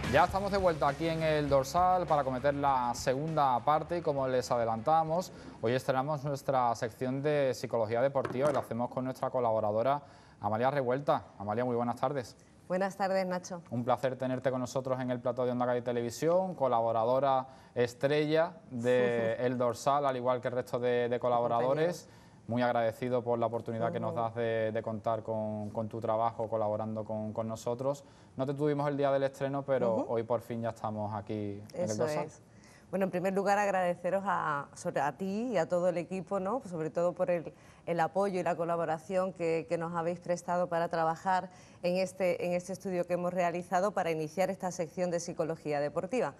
Ya estamos de vuelta aquí en el Dorsal para cometer la segunda parte y como les adelantamos, hoy estrenamos nuestra sección de psicología deportiva y lo hacemos con nuestra colaboradora Amalia Revuelta. Amalia, muy buenas tardes. Buenas tardes, Nacho. Un placer tenerte con nosotros en el plató de Onda Cádiz Televisión, colaboradora estrella de El Dorsal, al igual que el resto de colaboradores. Muy agradecido por la oportunidad que nos das de contar con tu trabajo, colaborando con nosotros. No te tuvimos el día del estreno, pero hoy por fin ya estamos aquí en el Dorsal. Eso es. Bueno, en primer lugar agradeceros a ti y a todo el equipo, ¿no? Sobre todo por el apoyo y la colaboración que nos habéis prestado para trabajar en este estudio que hemos realizado para iniciar esta sección de psicología deportiva.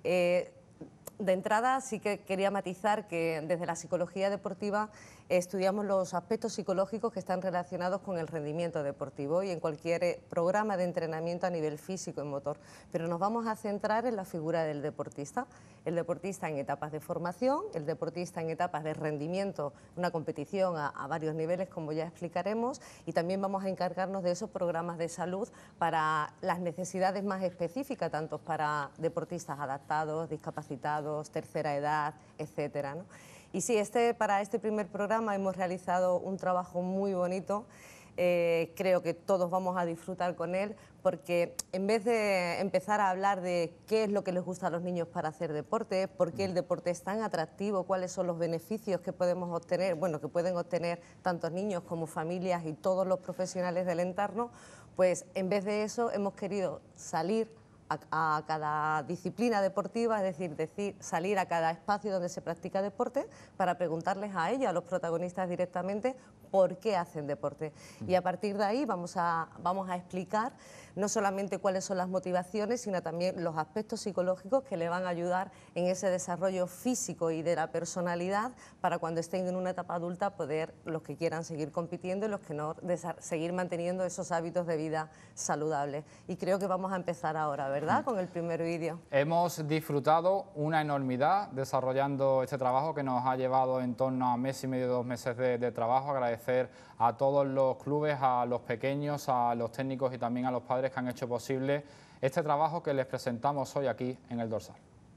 De entrada sí que quería matizar que desde la psicología deportiva estudiamos los aspectos psicológicos que están relacionados con el rendimiento deportivo y en cualquier programa de entrenamiento a nivel físico y motor, pero nos vamos a centrar en la figura del deportista. El deportista en etapas de formación, el deportista en etapas de rendimiento, una competición a varios niveles, como ya explicaremos, y también vamos a encargarnos de esos programas de salud para las necesidades más específicas, tanto para deportistas adaptados, discapacitados, tercera edad, etcétera, ¿no? Y sí, para este primer programa hemos realizado un trabajo muy bonito. Creo que todos vamos a disfrutar con él, porque en vez de empezar a hablar de qué es lo que les gusta a los niños para hacer deporte, por qué el deporte es tan atractivo, cuáles son los beneficios que podemos obtener, bueno, que pueden obtener tantos niños como familias y todos los profesionales del entorno, pues en vez de eso hemos querido salir a cada disciplina deportiva, es decir, salir a cada espacio donde se practica deporte para preguntarles a ellos, a los protagonistas directamente, por qué hacen deporte. Y a partir de ahí vamos a explicar no solamente cuáles son las motivaciones, sino también los aspectos psicológicos que le van a ayudar en ese desarrollo físico y de la personalidad para cuando estén en una etapa adulta poder, los que quieran seguir compitiendo y los que no, seguir manteniendo esos hábitos de vida saludables. Y creo que vamos a empezar ahora, ¿verdad?, con el primer vídeo. Hemos disfrutado una enormidad desarrollando este trabajo que nos ha llevado en torno a mes y medio, 2 meses de trabajo. Agradecer a todos los clubes, a los pequeños, a los técnicos y también a los padres que han hecho posible este trabajo que les presentamos hoy aquí en el Dorsal.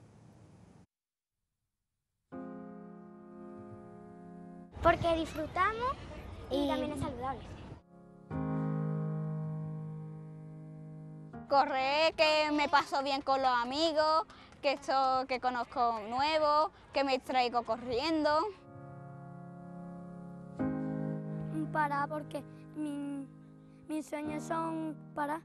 Porque disfrutamos y también es saludable. Correr, que me paso bien con los amigos, que conozco nuevos, que me traigo corriendo. Parar porque mis sueños son parar.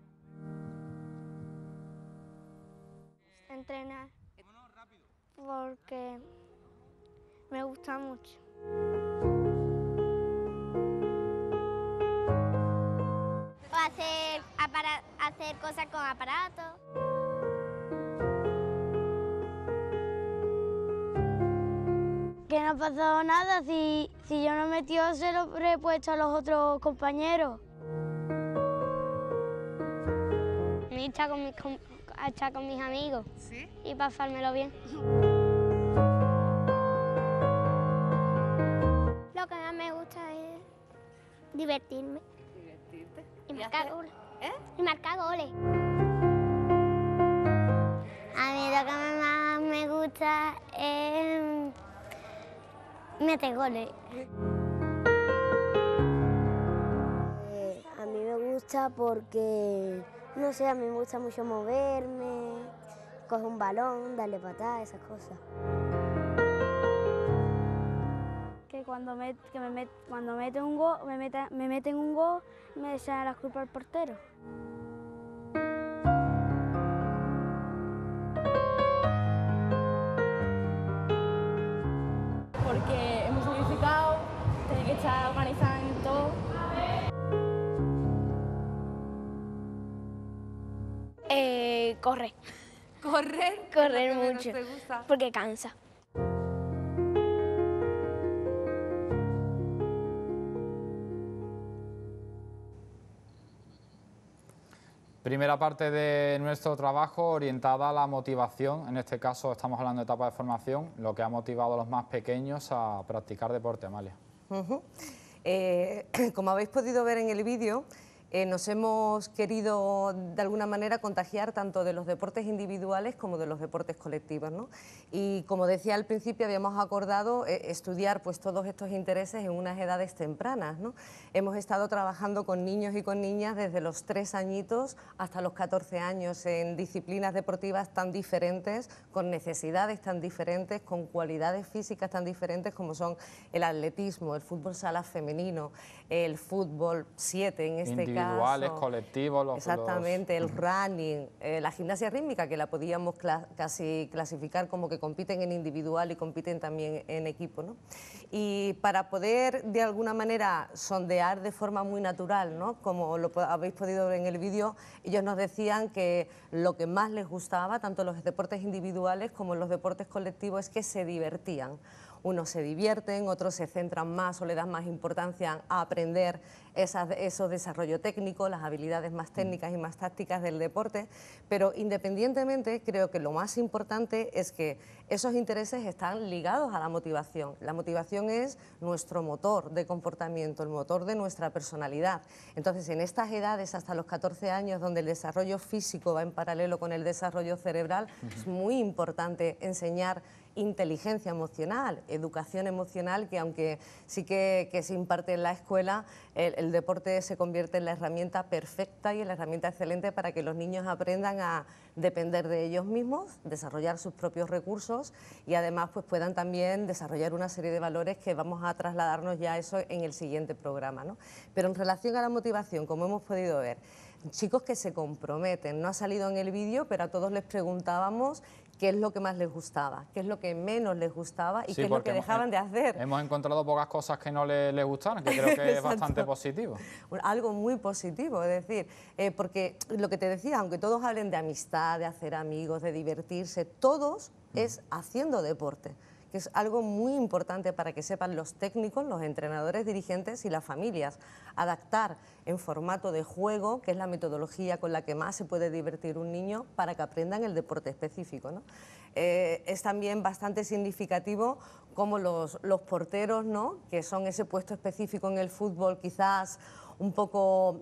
Entrenar. Porque me gusta mucho. Hacer cosas con aparatos. Que no ha pasado nada, si yo no he metido se lo he puesto a los otros compañeros. Me echar con mis amigos. ¿Sí? Y pasármelo bien. Lo que más me gusta es divertirme. ¿Divertirte? Y marcar goles. Y marcar goles. A mí lo que más me gusta es meter goles. A mí me gusta porque, no sé, a mí me gusta mucho moverme, coger un balón, darle patada, esas cosas. Que cuando meten un gol, me meten un gol, me echan la culpa al portero. Porque es muy sacrificado, tiene que estar organizado en todo. Correr. ¿Correr? Correr ¿Es lo que menos mucho. te gusta? Porque cansa. Primera parte de nuestro trabajo orientada a la motivación, en este caso estamos hablando de etapa de formación, lo que ha motivado a los más pequeños a practicar deporte, Amalia. Como habéis podido ver en el vídeo, nos hemos querido de alguna manera contagiar tanto de los deportes individuales como de los deportes colectivos, ¿no? Y como decía al principio, habíamos acordado estudiar pues todos estos intereses en unas edades tempranas, ¿no? Hemos estado trabajando con niños y con niñas desde los 3 añitos hasta los 14 años en disciplinas deportivas tan diferentes, con necesidades tan diferentes, con cualidades físicas tan diferentes como son el atletismo, el fútbol sala femenino, el fútbol 7 en este caso. Individuales, colectivos, exactamente, el running, la gimnasia rítmica, que la podíamos casi clasificar como que compiten en individual y compiten también en equipo, ¿no? Y para poder de alguna manera sondear de forma muy natural, ¿no? Como lo habéis podido ver en el vídeo, ellos nos decían que lo que más les gustaba, tanto en los deportes individuales como en los deportes colectivos, es que se divertían. Unos se divierten, otros se centran más o le dan más importancia a aprender esos desarrollo técnico, las habilidades más técnicas y más tácticas del deporte, pero independientemente creo que lo más importante es que esos intereses están ligados a la motivación. La motivación es nuestro motor de comportamiento, el motor de nuestra personalidad. Entonces, en estas edades, hasta los 14 años, donde el desarrollo físico va en paralelo con el desarrollo cerebral, es muy importante enseñar inteligencia emocional, educación emocional, que aunque sí que se imparte en la escuela, el deporte se convierte en la herramienta perfecta y en la herramienta excelente para que los niños aprendan a depender de ellos mismos, desarrollar sus propios recursos y además pues puedan también desarrollar una serie de valores que vamos a trasladarnos ya a eso en el siguiente programa, ¿no? Pero en relación a la motivación, como hemos podido ver, chicos que se comprometen, no ha salido en el vídeo, pero a todos les preguntábamos qué es lo que más les gustaba, qué es lo que menos les gustaba y qué es lo que dejaban de hacer. Hemos encontrado pocas cosas que no les gustaran, que creo que es bastante positivo. Algo muy positivo, es decir, porque lo que te decía, aunque todos hablen de amistad, de hacer amigos, de divertirse, todos es haciendo deporte, que es algo muy importante para que sepan los técnicos, los entrenadores, dirigentes y las familias. Adaptar en formato de juego, que es la metodología con la que más se puede divertir un niño para que aprendan el deporte específico, ¿no? Es también bastante significativo como los porteros, ¿no? Que son ese puesto específico en el fútbol, quizás un poco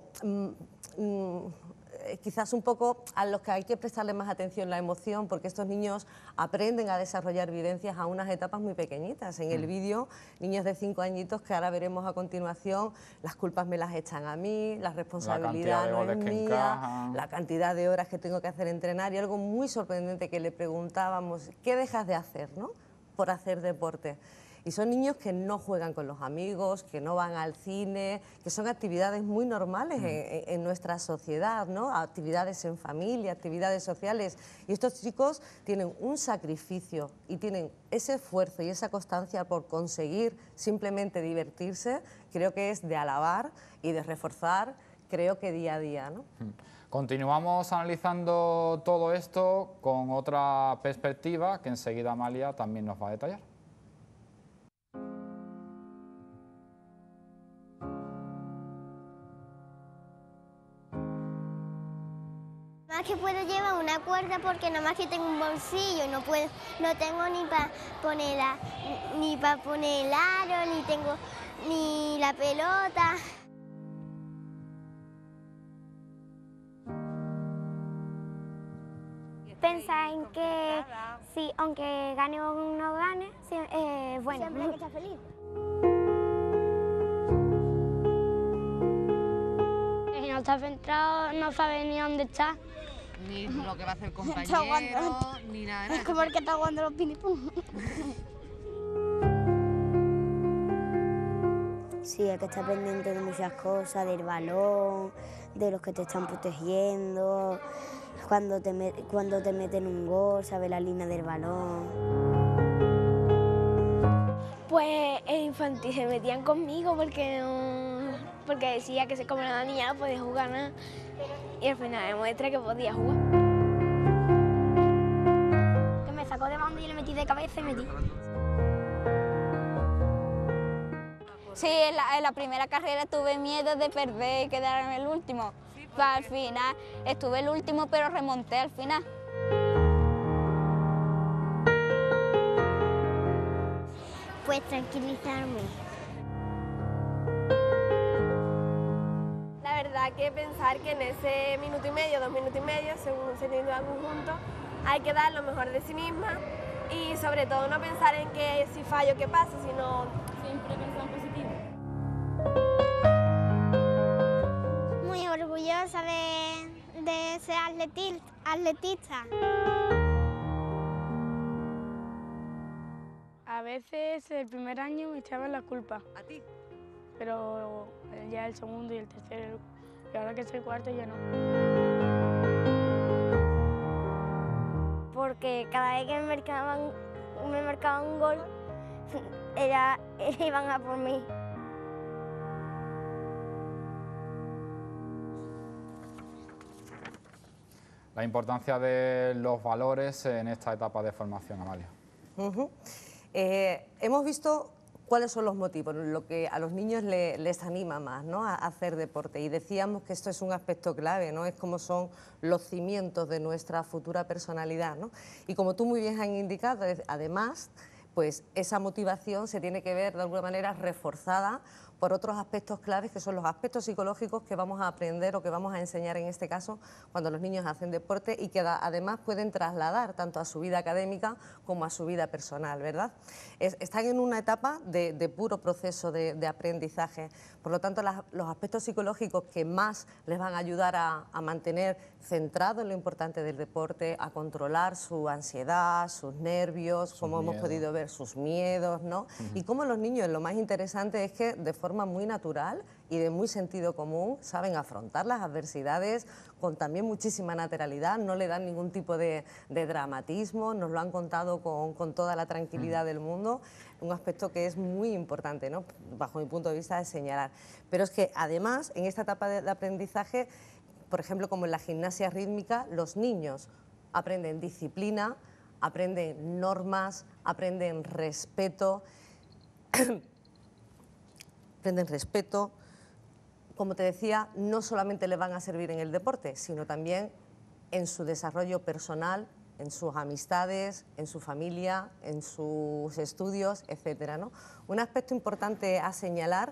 a los que hay que prestarle más atención la emoción, porque estos niños aprenden a desarrollar vivencias a unas etapas muy pequeñitas. En el vídeo, niños de 5 añitos, que ahora veremos a continuación, las culpas me las echan a mí, la responsabilidad no es mía, la cantidad de horas que tengo que hacer entrenar, y algo muy sorprendente que le preguntábamos, ¿qué dejas de hacer, no? Por hacer deporte. Y son niños que no juegan con los amigos, que no van al cine, que son actividades muy normales en nuestra sociedad, ¿no? Actividades en familia, actividades sociales. Y estos chicos tienen un sacrificio y tienen ese esfuerzo y esa constancia por conseguir simplemente divertirse. Creo que es de alabar y de reforzar, creo que día a día, ¿no? Continuamos analizando todo esto con otra perspectiva que enseguida Amalia también nos va a detallar. Más que puedo llevar una cuerda porque nada más que tengo un bolsillo y no tengo ni para poner el aro, ni tengo ni la pelota. Pensar en que sí, aunque gane o no gane, bueno. Siempre hay que estar feliz. Si no está centrado, no sabe ni dónde está. Ni lo que va a hacer el compañero, ni nada. Es como el que está jugando los pinipum. Sí, hay que estar pendiente de muchas cosas, del balón, de los que te están protegiendo, cuando te meten un gol, saber la línea del balón. Pues en infantil se metían conmigo porque decía que como era una niña no podía jugar nada. Y al final demuestra que podía jugar. Que me sacó de banda y le metí de cabeza y metí. Sí, en la primera carrera tuve miedo de perder y quedar en el último. Pero al final estuve el último, pero remonté al final. Pues tranquilizarme. La verdad que pensar que en ese minuto y medio, 2 minutos y medio, según se tiene conjunto, hay que dar lo mejor de sí misma y sobre todo no pensar en que si fallo qué pasa, sino siempre pensar en positivo. Muy orgullosa de ser atletista. A veces el primer año me echaban la culpa. ¿A ti? Pero ya el segundo y el tercero, y ahora que es el cuarto ya no. Porque cada vez que me marcaban un gol, iban a por mí. La importancia de los valores en esta etapa de formación, Amalia. Hemos visto cuáles son los motivos, lo que a los niños les anima más, ¿no?, a hacer deporte. Y decíamos que esto es un aspecto clave, ¿no?, es como son los cimientos de nuestra futura personalidad, ¿no? Y como tú muy bien has indicado, además, pues esa motivación se tiene que ver de alguna manera reforzada por otros aspectos claves, que son los aspectos psicológicos que vamos a aprender o que vamos a enseñar en este caso cuando los niños hacen deporte y que además pueden trasladar tanto a su vida académica como a su vida personal, ¿verdad? Están en una etapa de puro proceso de aprendizaje, por lo tanto los aspectos psicológicos que más les van a ayudar a mantener centrado en lo importante del deporte, a controlar su ansiedad, sus nervios, como hemos podido ver, sus miedos, ¿no? Y cómo los niños, lo más interesante es que de forma muy natural y de muy sentido común saben afrontar las adversidades con también muchísima naturalidad, no le dan ningún tipo de dramatismo, nos lo han contado con toda la tranquilidad del mundo, un aspecto que es muy importante, ¿no?, bajo mi punto de vista, de señalar. Pero es que además en esta etapa de aprendizaje, por ejemplo, como en la gimnasia rítmica, los niños aprenden disciplina, aprenden normas, aprenden respeto, como te decía, no solamente les van a servir en el deporte, sino también en su desarrollo personal, en sus amistades, en su familia, en sus estudios, etcétera, ¿no? Un aspecto importante a señalar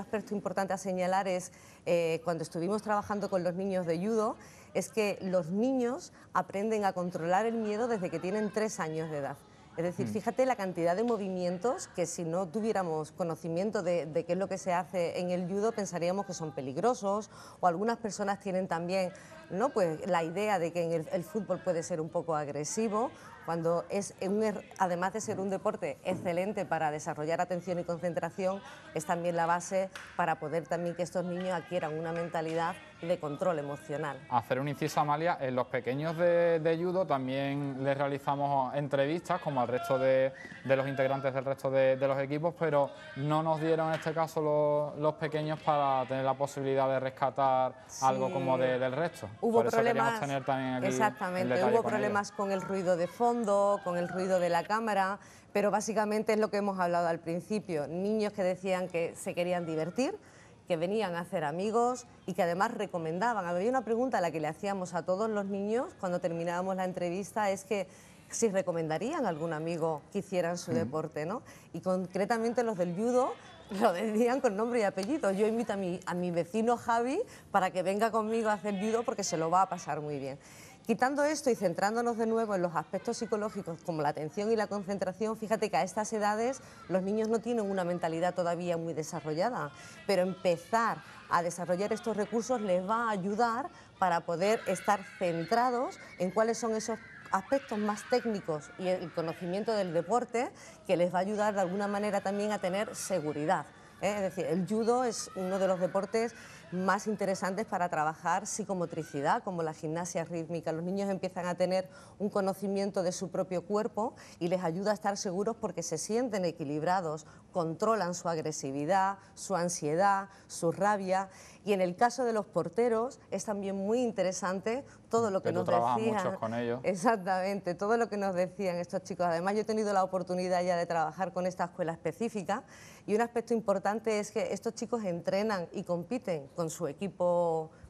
es cuando estuvimos trabajando con los niños de judo, es que los niños aprenden a controlar el miedo desde que tienen 3 años de edad. Es decir, fíjate la cantidad de movimientos que si no tuviéramos conocimiento de qué es lo que se hace en el judo pensaríamos que son peligrosos, o algunas personas tienen también, ¿no?, pues la idea de que en el fútbol puede ser un poco agresivo, cuando es además de ser un deporte excelente para desarrollar atención y concentración, es también la base para poder también que estos niños adquieran una mentalidad de control emocional. Hacer un inciso, Amalia, en los pequeños de judo también les realizamos entrevistas, como al resto de los integrantes del resto de los equipos, pero no nos dieron en este caso los pequeños para tener la posibilidad de rescatar algo como del resto. Hubo Por eso problemas, tener también aquí exactamente, hubo problemas con el ruido de fondo, con el ruido de la cámara, pero básicamente es lo que hemos hablado al principio, niños que decían que se querían divertir, que venían a hacer amigos y que además recomendaban. Había una pregunta a la que le hacíamos a todos los niños cuando terminábamos la entrevista, es que si recomendarían a algún amigo que hicieran su deporte, ¿no? Y concretamente los del judo lo decían con nombre y apellido. Yo invito a mi vecino Javi para que venga conmigo a hacer judo porque se lo va a pasar muy bien. Quitando esto y centrándonos de nuevo en los aspectos psicológicos como la atención y la concentración, fíjate que a estas edades los niños no tienen una mentalidad todavía muy desarrollada, pero empezar a desarrollar estos recursos les va a ayudar para poder estar centrados en cuáles son esos aspectos más técnicos y el conocimiento del deporte que les va a ayudar de alguna manera también a tener seguridad. Es decir, el judo es uno de los deportes más interesantes para trabajar psicomotricidad, como la gimnasia rítmica. Los niños empiezan a tener un conocimiento de su propio cuerpo y les ayuda a estar seguros porque se sienten equilibrados, controlan su agresividad, su ansiedad, su rabia. Y en el caso de los porteros es también muy interesante todo lo que nos decían. Mucho con ellos. Exactamente, todo lo que nos decían estos chicos. Además, yo he tenido la oportunidad ya de trabajar con esta escuela específica y un aspecto importante es que estos chicos entrenan y compiten con su equipo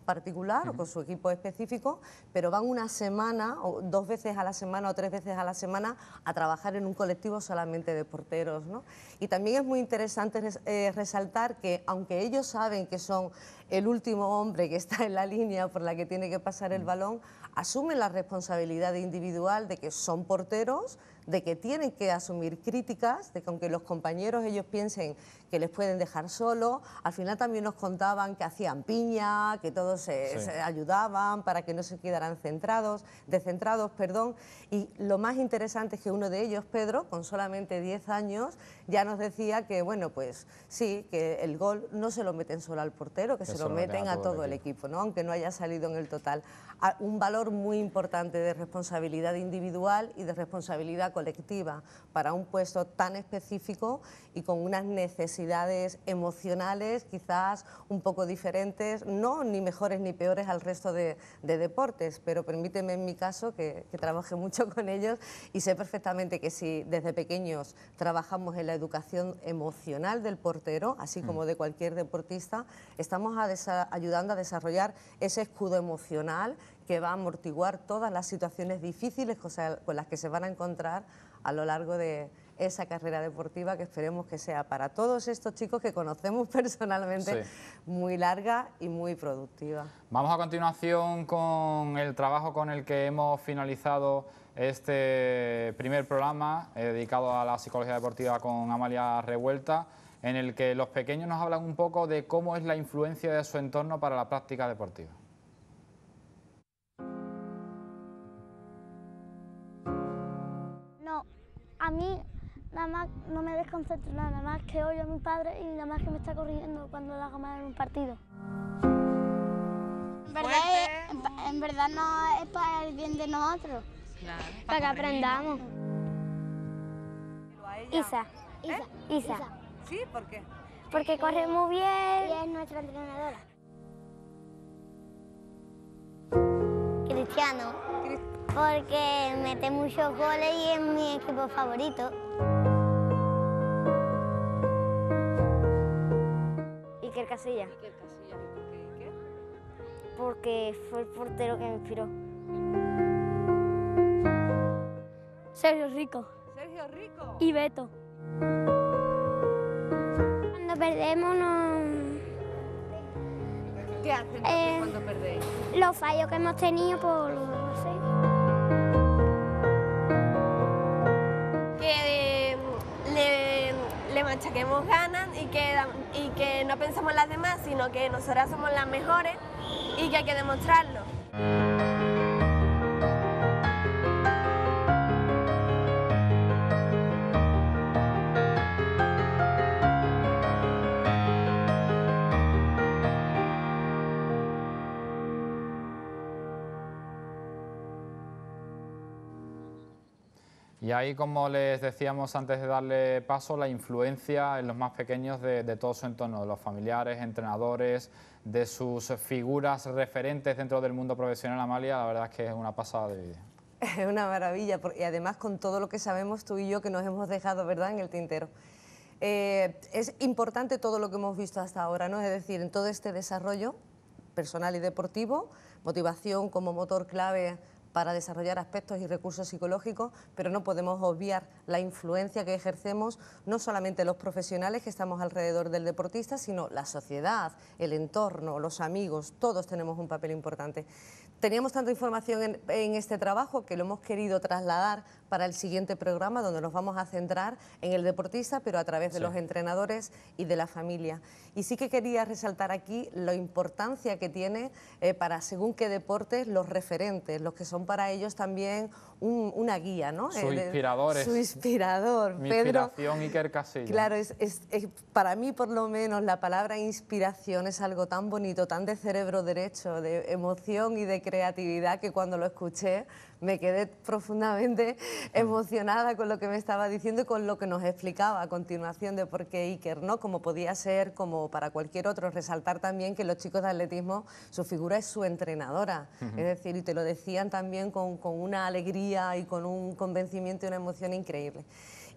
particular o con su equipo específico, pero van una semana o 2 veces a la semana o 3 veces a la semana a trabajar en un colectivo solamente de porteros, ¿no? Y también es muy interesante resaltar que aunque ellos saben que son el último hombre que está en la línea por la que tiene que pasar el balón, asumen la responsabilidad individual de que son porteros, de que tienen que asumir críticas, de que aunque los compañeros ellos piensen que les pueden dejar solo, al final también nos contaban que hacían piña, que todos se ayudaban para que no se quedaran descentrados, perdón. Y lo más interesante es que uno de ellos, Pedro, con solamente 10 años, ya nos decía que, bueno, pues sí, que el gol no se lo meten solo al portero, que se lo meten a todo el equipo, ¿no? Aunque no haya salido en el total. Un valor muy importante de responsabilidad individual y de responsabilidad colectiva para un puesto tan específico y con unas necesidades emocionales quizás un poco diferentes, no ni mejores ni peores al resto de deportes, pero permíteme en mi caso que trabajé mucho con ellos y sé perfectamente que si desde pequeños trabajamos en la educación emocional del portero, así como de cualquier deportista, estamos ayudando a desarrollar ese escudo emocional que va a amortiguar todas las situaciones difíciles con las que se van a encontrar a lo largo de esa carrera deportiva, que esperemos que sea para todos estos chicos que conocemos personalmente muy larga y muy productiva. Vamos a continuación con el trabajo con el que hemos finalizado este primer programa dedicado a la psicología deportiva con Amalia Revuelta, en el que los pequeños nos hablan un poco de cómo es la influencia de su entorno para la práctica deportiva. A mí nada más no me desconcentro nada más que oigo a mi padre y nada más que me está corrigiendo cuando le hago mal en un partido. En verdad no es para el bien de nosotros, Claro, para que aprendamos. Isa. ¿Sí? ¿Por qué? Porque corre muy bien. Y es nuestra entrenadora. Cristiano. Porque mete muchos goles y es mi equipo favorito. Iker Casillas. Iker Casillas, ¿y por qué Iker? Porque fue el portero que me inspiró. Sergio Rico. Sergio Rico. Y Beto. Cuando perdemos ¿Qué hacen cuando perdéis? los fallos que hemos tenido por no sé. Que le machaquemos ganas y que no pensemos en las demás, sino que nosotras somos las mejores y que hay que demostrarlo. Y ahí, como les decíamos antes de darle paso, la influencia en los más pequeños de todo su entorno, de los familiares, entrenadores, de sus figuras referentes dentro del mundo profesional. Amalia, la verdad es que es una pasada de vida. Es una maravilla, y además con todo lo que sabemos tú y yo que nos hemos dejado, ¿verdad?, en el tintero. Es importante todo lo que hemos visto hasta ahora, ¿no? Es decir, en todo este desarrollo personal y deportivo, motivación como motor clave para desarrollar aspectos y recursos psicológicos, pero no podemos obviar la influencia que ejercemos no solamente los profesionales que estamos alrededor del deportista, sino la sociedad, el entorno, los amigos, todos tenemos un papel importante. Teníamos tanta información en este trabajo que lo hemos querido trasladar para el siguiente programa, donde nos vamos a centrar en el deportista, pero a través de los entrenadores y de la familia. Y sí que quería resaltar aquí la importancia que tiene para según qué deportes los referentes, los que son para ellos también una guía, ¿no? Su inspirador. Su inspirador. Mi Pedro, inspiración, Iker Casillas. Claro, para mí por lo menos la palabra inspiración es algo tan bonito, tan de cerebro derecho, de emoción y de creatividad, que cuando lo escuché me quedé profundamente emocionada con lo que me estaba diciendo y con lo que nos explicaba a continuación de por qué Iker, ¿no? Como podía ser, como para cualquier otro, resaltar también que los chicos de atletismo, su figura es su entrenadora, es decir, y te lo decían también con una alegría y con un convencimiento y una emoción increíble.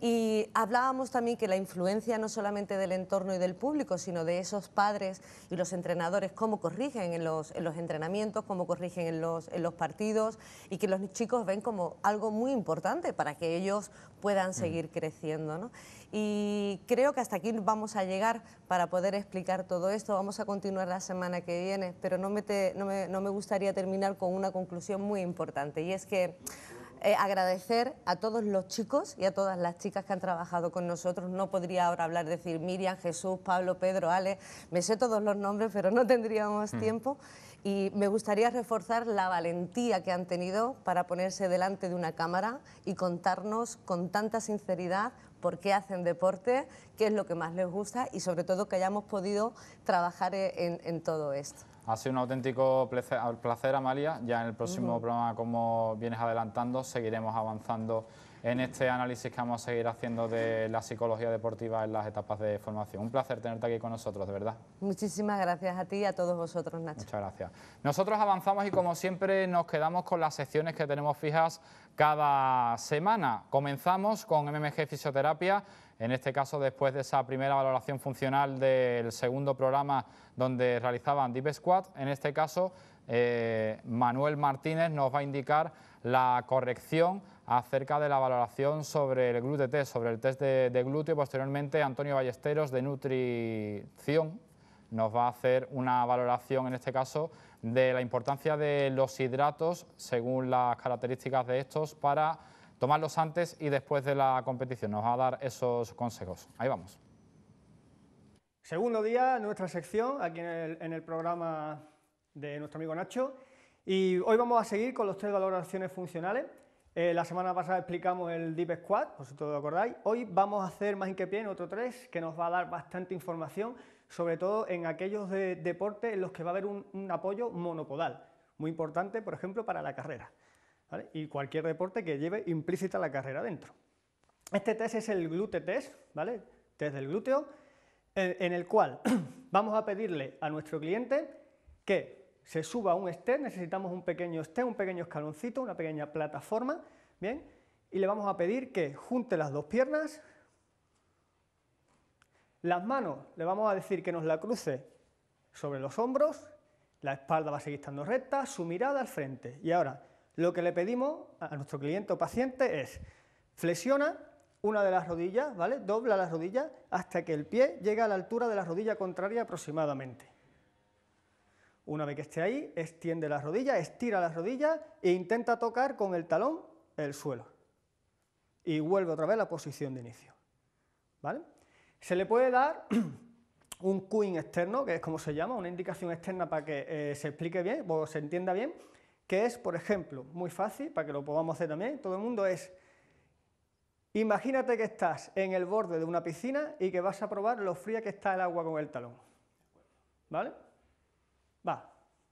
Y hablábamos también que la influencia no solamente del entorno y del público, sino de esos padres y los entrenadores, cómo corrigen en los entrenamientos, cómo corrigen en los partidos, y que los chicos ven como algo muy importante para que ellos puedan seguir creciendo, ¿no? Y creo que hasta aquí vamos a llegar para poder explicar todo esto. Vamos a continuar la semana que viene, pero no me gustaría terminar con una conclusión muy importante, y es que agradecer a todos los chicos y a todas las chicas que han trabajado con nosotros. No podría ahora hablar, decir Miriam, Jesús, Pablo, Pedro, Ale, me sé todos los nombres, pero no tendríamos tiempo. Y me gustaría reforzar la valentía que han tenido para ponerse delante de una cámara y contarnos con tanta sinceridad por qué hacen deporte, qué es lo que más les gusta, y sobre todo que hayamos podido trabajar en todo esto. Ha sido un auténtico placer, Amalia. Ya en el próximo programa, como vienes adelantando, seguiremos avanzando en este análisis que vamos a seguir haciendo de la psicología deportiva en las etapas de formación. Un placer tenerte aquí con nosotros, de verdad. Muchísimas gracias a ti y a todos vosotros, Nacho. Muchas gracias. Nosotros avanzamos y, como siempre, nos quedamos con las secciones que tenemos fijas cada semana. Comenzamos con MMG Fisioterapia. En este caso, después de esa primera valoración funcional del segundo programa donde realizaban Deep Squat, en este caso Manuel Martínez nos va a indicar la corrección acerca de la valoración sobre el glúteo test, sobre el test de glúteo. Posteriormente, Antonio Ballesteros, de nutrición, nos va a hacer una valoración, en este caso, de la importancia de los hidratos según las características de estos para tomarlos antes y después de la competición. Nos va a dar esos consejos. Ahí vamos. Segundo día, nuestra sección, aquí en el programa de nuestro amigo Nacho. Y hoy vamos a seguir con los 3 valoraciones funcionales. La semana pasada explicamos el Deep Squat, por si todos lo acordáis. Hoy vamos a hacer más hincapié en otro 3 que nos va a dar bastante información, sobre todo en aquellos deportes en los que va a haber un apoyo monopodal, muy importante, por ejemplo, para la carrera, ¿vale? Y cualquier deporte que lleve implícita la carrera dentro. Este test es el glúteo test, ¿vale? Test del glúteo, en el cual vamos a pedirle a nuestro cliente que se suba a un step. Necesitamos un pequeño step, un pequeño escaloncito, una pequeña plataforma, ¿bien? Y le vamos a pedir que junte las 2 piernas, las manos le vamos a decir que nos la cruce sobre los hombros, la espalda va a seguir estando recta, su mirada al frente. Y ahora, lo que le pedimos a nuestro cliente o paciente es: flexiona una de las rodillas, ¿vale? Dobla las rodillas hasta que el pie llegue a la altura de la rodilla contraria aproximadamente. Una vez que esté ahí, extiende las rodillas, estira las rodillas e intenta tocar con el talón el suelo. Y vuelve otra vez a la posición de inicio, ¿vale? Se le puede dar un cueing externo, que es como se llama, una indicación externa para que se explique bien o se entienda bien, que es, por ejemplo, muy fácil, para que lo podamos hacer también, todo el mundo, es: imagínate que estás en el borde de una piscina y que vas a probar lo fría que está el agua con el talón, ¿vale? Va.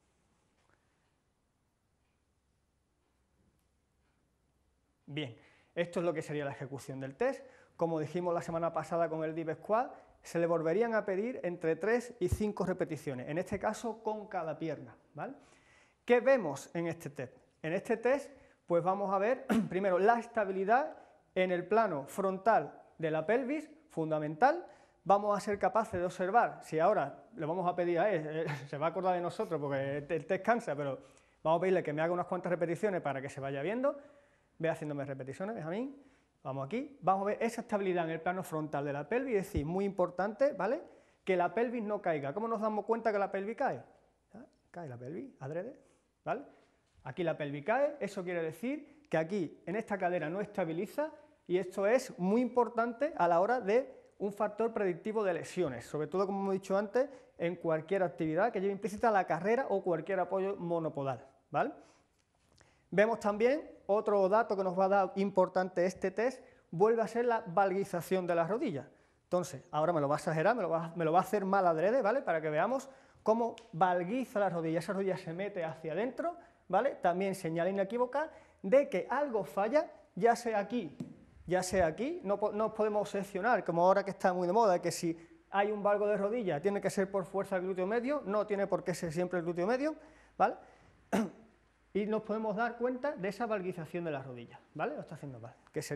Bien, esto es lo que sería la ejecución del test. Como dijimos la semana pasada con el Deep Squat, se le volverían a pedir entre 3 y 5 repeticiones, en este caso con cada pierna, ¿vale? ¿Qué vemos en este test? En este test, pues vamos a ver primero la estabilidad en el plano frontal de la pelvis, fundamental. Vamos a ser capaces de observar, si ahora le vamos a pedir a él, se va a acordar de nosotros porque el test cansa, pero vamos a pedirle que me haga unas cuantas repeticiones para que se vaya viendo. Ve haciéndome repeticiones, Benjamín. Vamos aquí, vamos a ver esa estabilidad en el plano frontal de la pelvis, es decir, muy importante, ¿vale? Que la pelvis no caiga. ¿Cómo nos damos cuenta que la pelvis cae? ¿Ah? Cae la pelvis, adrede, ¿vale? Aquí la pelvis cae, eso quiere decir que aquí, en esta cadera, no estabiliza, y esto es muy importante a la hora de un factor predictivo de lesiones, sobre todo, como hemos dicho antes, en cualquier actividad que lleve implícita la carrera o cualquier apoyo monopodal, ¿vale? Vemos también otro dato que nos va a dar importante este test, vuelve a ser la valgización de las rodillas. Entonces, ahora me lo va a exagerar, me lo va a hacer mal adrede, ¿vale? Para que veamos cómo valgiza las rodillas, esa rodilla se mete hacia adentro, ¿vale? También señal inequívoca de que algo falla, ya sea aquí, no nos podemos obsesionar, como ahora que está muy de moda, que si hay un valgo de rodilla tiene que ser por fuerza el glúteo medio, no tiene por qué ser siempre el glúteo medio, ¿vale? Y nos podemos dar cuenta de esa valgización de las rodillas, ¿vale? Lo está haciendo mal, que sería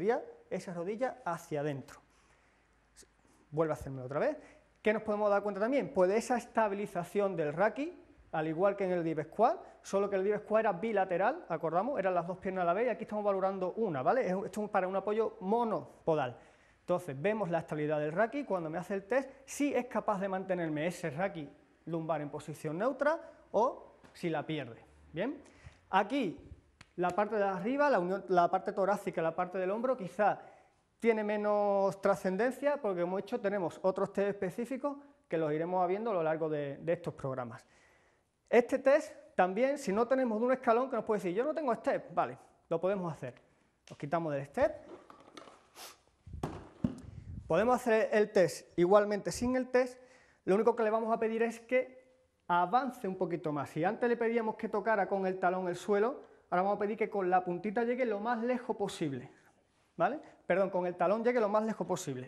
esa rodilla hacia adentro. Vuelve a hacérmelo otra vez. ¿Qué nos podemos dar cuenta también? Pues de esa estabilización del raki, al igual que en el deep squat, solo que el deep squat era bilateral, ¿acordamos? Eran las dos piernas a la vez y aquí estamos valorando una, ¿vale? Esto es para un apoyo monopodal. Entonces, vemos la estabilidad del raki, cuando me hace el test, si es capaz de mantenerme ese raki lumbar en posición neutra o si la pierde, ¿bien? Aquí, la parte de arriba, la parte torácica, la parte del hombro, quizá tiene menos trascendencia porque, como he dicho, tenemos otros test específicos que los iremos viendo a lo largo de estos programas. Este test también, si no tenemos de un escalón que nos puede decir, yo no tengo step, vale, lo podemos hacer. Nos quitamos del step. Podemos hacer el test igualmente sin el test, lo único que le vamos a pedir es que avance un poquito más. Si antes le pedíamos que tocara con el talón el suelo, ahora vamos a pedir que con la puntita llegue lo más lejos posible, ¿vale? Perdón, con el talón llegue lo más lejos posible.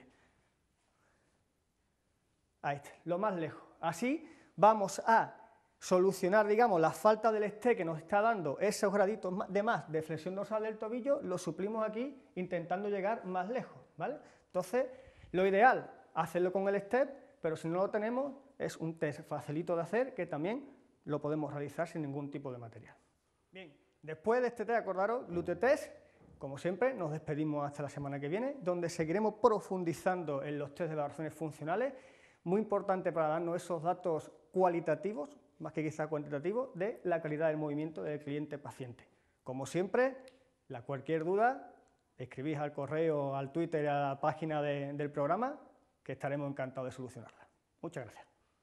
Ahí está, lo más lejos. Así vamos a solucionar, digamos, la falta del step que nos está dando esos graditos de más de flexión dorsal del tobillo, lo suplimos aquí intentando llegar más lejos, ¿vale? Entonces, lo ideal, hacerlo con el step, pero si no lo tenemos, es un test facilito de hacer que también lo podemos realizar sin ningún tipo de material. Bien, después de este test, acordaros, glúteo test, como siempre, nos despedimos hasta la semana que viene, donde seguiremos profundizando en los test de valoraciones funcionales, muy importante para darnos esos datos cualitativos, más que quizá cuantitativos, de la calidad del movimiento del cliente-paciente. Como siempre, cualquier duda, escribís al correo, al Twitter, a la página del programa, que estaremos encantados de solucionarla. Muchas gracias.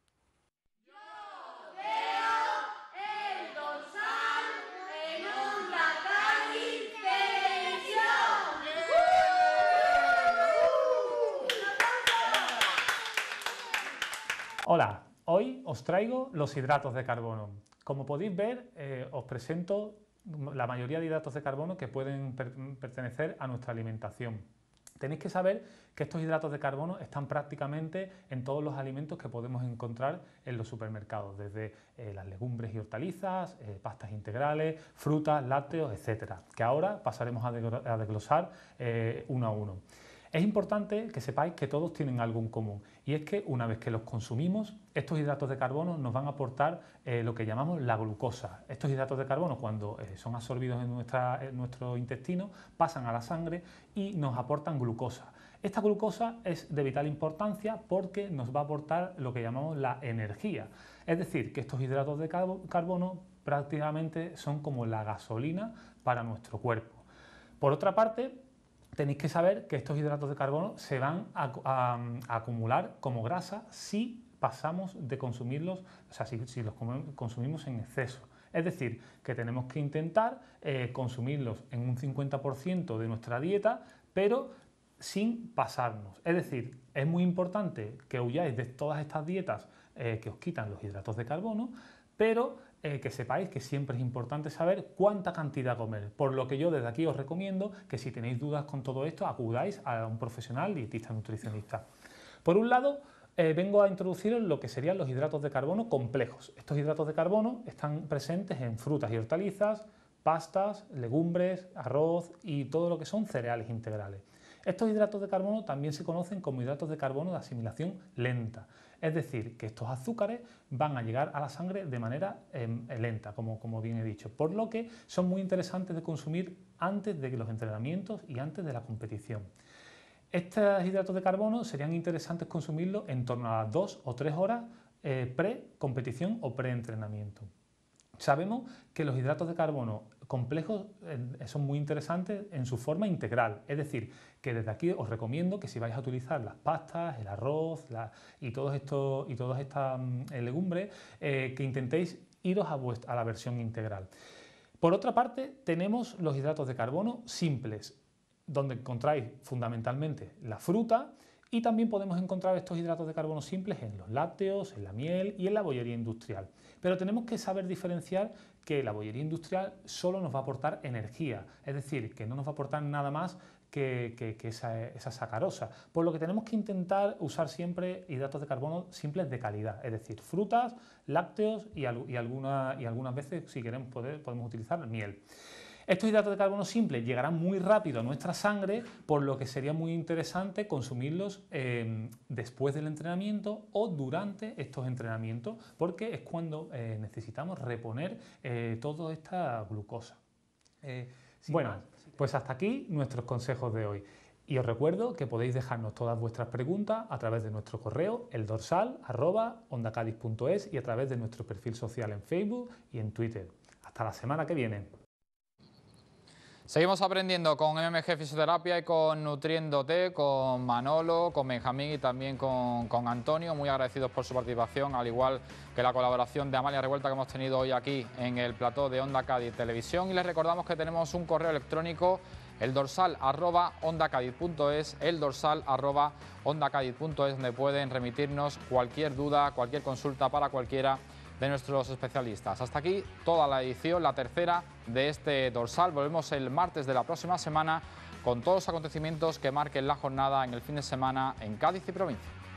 Hola, hoy os traigo los hidratos de carbono. Como podéis ver, os presento la mayoría de hidratos de carbono que pueden pertenecer a nuestra alimentación. Tenéis que saber que estos hidratos de carbono están prácticamente en todos los alimentos que podemos encontrar en los supermercados, desde las legumbres y hortalizas, pastas integrales, frutas, lácteos, etcétera, que ahora pasaremos a desglosar uno a uno. Es importante que sepáis que todos tienen algo en común, y es que una vez que los consumimos, estos hidratos de carbono nos van a aportar lo que llamamos la glucosa. Estos hidratos de carbono, cuando son absorbidos en nuestro intestino, pasan a la sangre y nos aportan glucosa. Esta glucosa es de vital importancia porque nos va a aportar lo que llamamos la energía. Es decir, que estos hidratos de carbono prácticamente son como la gasolina para nuestro cuerpo. Por otra parte, tenéis que saber que estos hidratos de carbono se van a acumular como grasa si pasamos de consumirlos, o sea, si los consumimos en exceso. Es decir, que tenemos que intentar consumirlos en un 50% de nuestra dieta, pero sin pasarnos. Es decir, es muy importante que huyáis de todas estas dietas que os quitan los hidratos de carbono, pero que sepáis que siempre es importante saber cuánta cantidad comer, por lo que yo desde aquí os recomiendo que si tenéis dudas con todo esto, acudáis a un profesional, dietista, nutricionista. Por un lado, vengo a introduciros lo que serían los hidratos de carbono complejos. Estos hidratos de carbono están presentes en frutas y hortalizas, pastas, legumbres, arroz y todo lo que son cereales integrales. Estos hidratos de carbono también se conocen como hidratos de carbono de asimilación lenta, es decir, que estos azúcares van a llegar a la sangre de manera lenta, como bien he dicho, por lo que son muy interesantes de consumir antes de los entrenamientos y antes de la competición. Estos hidratos de carbono serían interesantes consumirlos en torno a 2 o 3 horas pre-competición o pre-entrenamiento. Sabemos que los hidratos de carbono complejos son muy interesantes en su forma integral, es decir, que desde aquí os recomiendo que si vais a utilizar las pastas, el arroz y todas estas legumbres, que intentéis iros a la versión integral. Por otra parte, tenemos los hidratos de carbono simples, donde encontráis fundamentalmente la fruta, y también podemos encontrar estos hidratos de carbono simples en los lácteos, en la miel y en la bollería industrial. Pero tenemos que saber diferenciar que la bollería industrial solo nos va a aportar energía, es decir, que no nos va a aportar nada más que esa sacarosa, por lo que tenemos que intentar usar siempre hidratos de carbono simples de calidad, es decir, frutas, lácteos y algunas veces, si queremos, podemos utilizar miel. Estos hidratos de carbono simples llegarán muy rápido a nuestra sangre, por lo que sería muy interesante consumirlos después del entrenamiento o durante estos entrenamientos, porque es cuando necesitamos reponer toda esta glucosa. Bueno, pues hasta aquí nuestros consejos de hoy. Y os recuerdo que podéis dejarnos todas vuestras preguntas a través de nuestro correo eldorsal@ondacadis.es y a través de nuestro perfil social en Facebook y en Twitter. Hasta la semana que viene. Seguimos aprendiendo con MMG Fisioterapia y con Nutriéndote, con Manolo, con Benjamín y también con Antonio. Muy agradecidos por su participación, al igual que la colaboración de Amalia Revuelta que hemos tenido hoy aquí en el plató de Onda Cádiz Televisión. Y les recordamos que tenemos un correo electrónico, eldorsal@ondacadiz.es, eldorsal@ondacadiz.es, donde pueden remitirnos cualquier duda, cualquier consulta para cualquiera de nuestros especialistas. Hasta aquí toda la edición, la tercera de este Dorsal. Volvemos el martes de la próxima semana con todos los acontecimientos que marquen la jornada en el fin de semana en Cádiz y provincia.